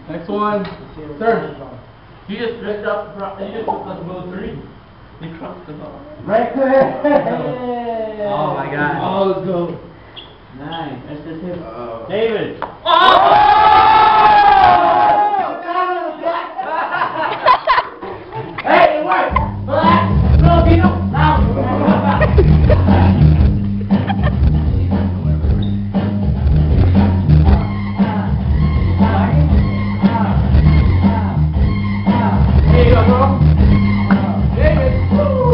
Next one. Serve. You just picked up. You just took the ball 3. You crossed the ball. Right there. Oh my God. Oh, let's go. Nice. That's just him. David. Hey, it worked. Relax. No, Vito. Here you go, bro. David.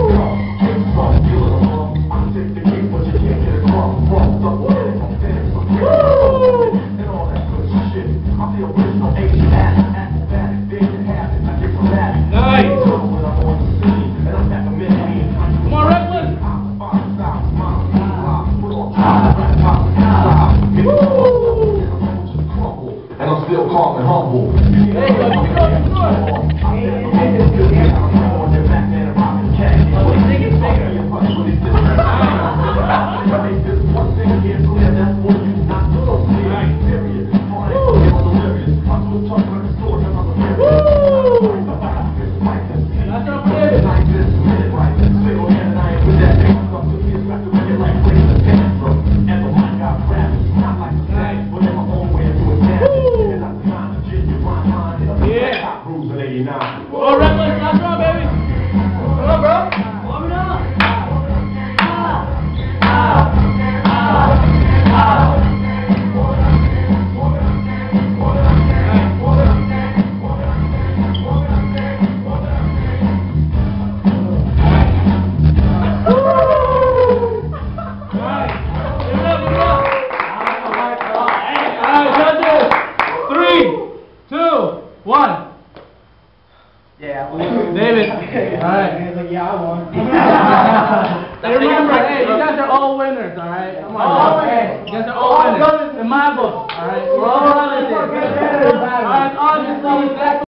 And I'm still calm and humble. Oh, Redlands, last round, baby. Come on, bro. Warm it up. David. Alright. Like, yeah, I won. And remember, hey, you guys are all winners, alright? Come on. Hey, you guys are all winners. In my book, alright? We're all winners. Alright, obviously.